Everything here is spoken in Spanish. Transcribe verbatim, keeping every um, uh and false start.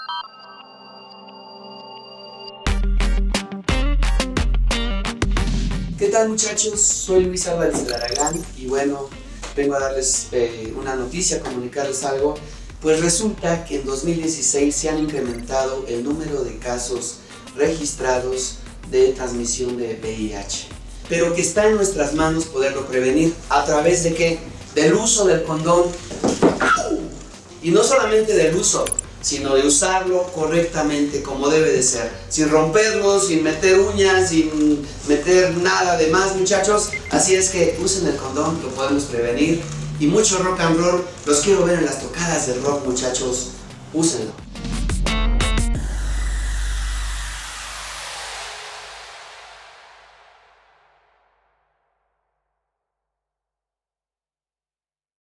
¿Qué tal, muchachos? Soy Luis Álvarez de Aragán y bueno, vengo a darles eh, una noticia, a comunicarles algo. Pues resulta que en dos mil dieciséis se han incrementado el número de casos registrados de transmisión de V I H, pero que está en nuestras manos poderlo prevenir. ¿A través de qué? Del uso del condón. Y no solamente del uso, sino de usarlo correctamente como debe de ser, sin romperlo, sin meter uñas, sin meter nada de más, muchachos. Así es que usen el condón, lo podemos prevenir. Y mucho rock and roll, los quiero ver en las tocadas de rock, muchachos, úsenlo.